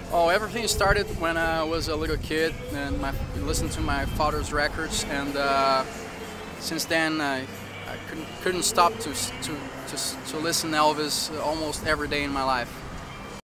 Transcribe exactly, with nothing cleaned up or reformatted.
Oh, everything started when I was a little kid and my, listened to my father's records, and uh, since then I, I couldn't, couldn't stop to, to, to, to listen to Elvis almost every day in my life.